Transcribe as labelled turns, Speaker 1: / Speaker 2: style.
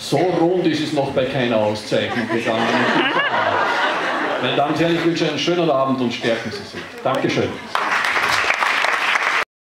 Speaker 1: So rund ist es noch bei keiner Auszeichnung gegangen. Meine Damen und Herren, ich wünsche einen schönen Abend und stärken Sie sich. Dankeschön.